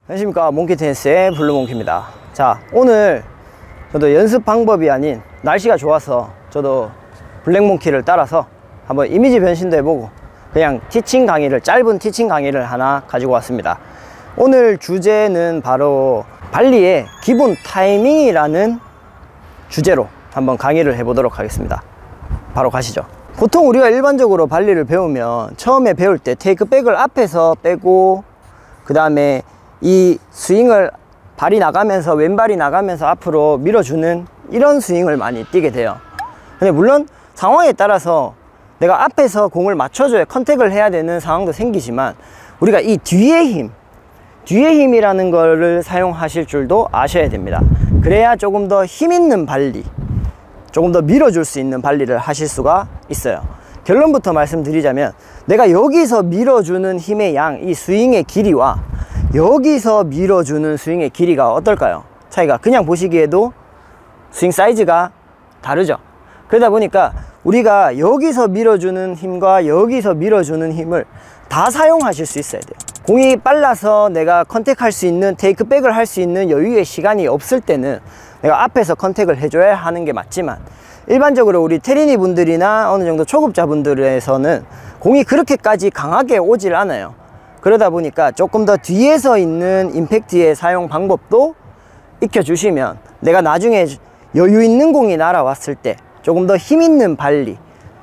안녕하십니까, 몽키테니스의 블루몽키입니다. 자, 오늘 저도 연습 방법이 아닌 날씨가 좋아서 저도 블랙몽키를 따라서 한번 이미지 변신도 해보고 그냥 티칭 강의를, 짧은 티칭 강의를 하나 가지고 왔습니다. 오늘 주제는 바로 발리의 기본 타이밍이라는 주제로 한번 강의를 해보도록 하겠습니다. 바로 가시죠. 보통 우리가 일반적으로 발리를 배우면 처음에 배울 때 테이크백을 앞에서 빼고 그 다음에 이 스윙을 발이 나가면서, 왼발이 나가면서 앞으로 밀어주는 이런 스윙을 많이 뛰게 돼요. 근데 물론 상황에 따라서 내가 앞에서 공을 맞춰줘야 컨택을 해야 되는 상황도 생기지만 우리가 이 뒤의 힘이라는 거를 사용하실 줄도 아셔야 됩니다. 그래야 조금 더 힘 있는 발리, 조금 더 밀어줄 수 있는 발리를 하실 수가 있어요. 결론부터 말씀드리자면 내가 여기서 밀어주는 힘의 양, 이 스윙의 길이와 여기서 밀어주는 스윙의 길이가 어떨까요? 차이가 그냥 보시기에도 스윙 사이즈가 다르죠. 그러다 보니까 우리가 여기서 밀어주는 힘과 여기서 밀어주는 힘을 다 사용하실 수 있어야 돼요. 공이 빨라서 내가 컨택할 수 있는, 테이크백을 할 수 있는 여유의 시간이 없을 때는 내가 앞에서 컨택을 해줘야 하는 게 맞지만, 일반적으로 우리 테리니 분들이나 어느 정도 초급자분들에서는 공이 그렇게까지 강하게 오질 않아요. 그러다 보니까 조금 더 뒤에서 있는 임팩트의 사용 방법도 익혀주시면 내가 나중에 여유 있는 공이 날아왔을 때 조금 더 힘 있는 발리를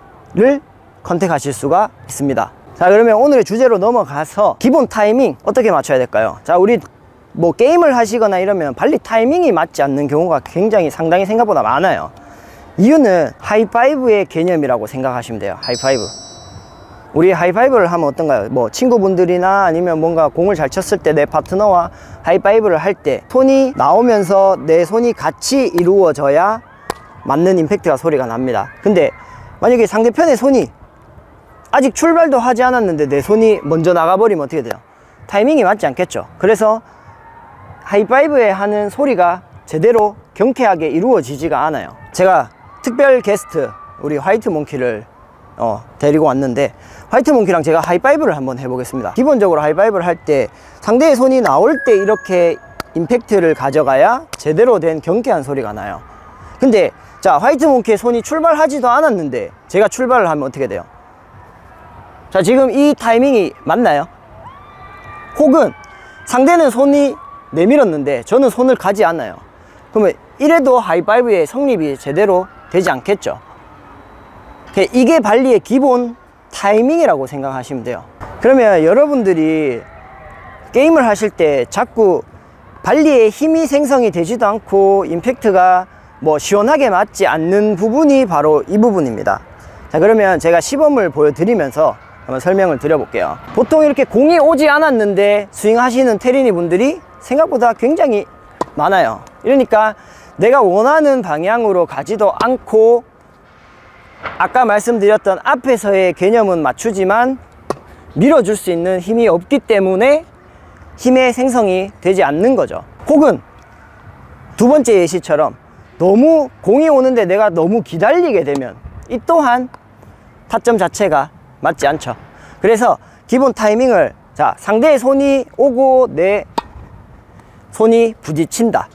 컨택하실 수가 있습니다. 자, 그러면 오늘의 주제로 넘어가서 기본 타이밍 어떻게 맞춰야 될까요? 자, 우리 뭐 게임을 하시거나 이러면 발리 타이밍이 맞지 않는 경우가 상당히 생각보다 많아요. 이유는 하이파이브의 개념이라고 생각하시면 돼요. 하이파이브. 우리 하이파이브를 하면 어떤가요? 뭐 친구분들이나 아니면 뭔가 공을 잘 쳤을 때 내 파트너와 하이파이브를 할 때 손이 나오면서 내 손이 같이 이루어져야 맞는 임팩트가 소리가 납니다. 근데 만약에 상대편의 손이 아직 출발도 하지 않았는데 내 손이 먼저 나가버리면 어떻게 돼요? 타이밍이 맞지 않겠죠. 그래서 하이파이브에 하는 소리가 제대로 경쾌하게 이루어지지가 않아요. 제가 특별 게스트 우리 화이트 몽키를 데리고 왔는데, 화이트 몽키랑 제가 하이파이브를 한번 해보겠습니다. 기본적으로 하이파이브를 할 때 상대의 손이 나올 때 이렇게 임팩트를 가져가야 제대로 된 경쾌한 소리가 나요. 근데 자, 화이트 몽키의 손이 출발하지도 않았는데 제가 출발을 하면 어떻게 돼요? 자, 지금 이 타이밍이 맞나요? 혹은 상대는 손이 내밀었는데 저는 손을 가지 않아요. 그러면 이래도 하이파이브의 성립이 제대로 되지 않겠죠. 이게 발리의 기본 타이밍이라고 생각하시면 돼요. 그러면 여러분들이 게임을 하실 때 자꾸 발리의 힘이 생성이 되지도 않고 임팩트가 뭐 시원하게 맞지 않는 부분이 바로 이 부분입니다. 자, 그러면 제가 시범을 보여드리면서 한번 설명을 드려볼게요. 보통 이렇게 공이 오지 않았는데 스윙하시는 테리니 분들이 생각보다 굉장히 많아요. 이러니까 내가 원하는 방향으로 가지도 않고 아까 말씀드렸던 앞에서의 개념은 맞추지만 밀어줄 수 있는 힘이 없기 때문에 힘의 생성이 되지 않는 거죠. 혹은 두 번째 예시처럼 너무 공이 오는데 내가 너무 기다리게 되면 이 또한 타점 자체가 맞지 않죠. 그래서 기본 타이밍을, 자, 상대의 손이 오고 내 손이 부딪힌다.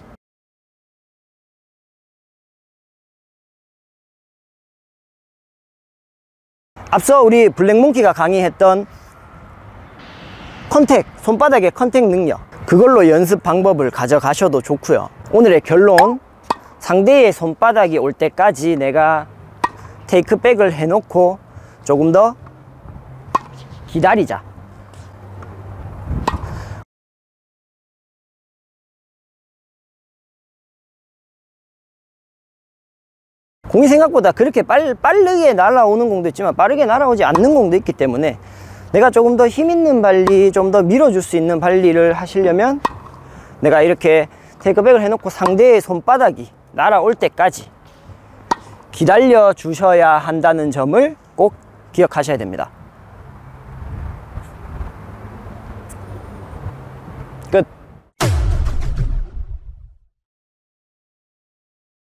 앞서 우리 블랙몽키가 강의했던 컨택, 손바닥의 컨택 능력, 그걸로 연습 방법을 가져가셔도 좋고요. 오늘의 결론, 상대의 손바닥이 올 때까지 내가 테이크백을 해놓고 조금 더 기다리자. 공이 생각보다 그렇게 빠르게 날아오는 공도 있지만 빠르게 날아오지 않는 공도 있기 때문에 내가 조금 더 힘 있는 발리, 좀 더 밀어줄 수 있는 발리를 하시려면 내가 이렇게 테이크백을 해놓고 상대의 손바닥이 날아올 때까지 기다려 주셔야 한다는 점을 꼭 기억하셔야 됩니다.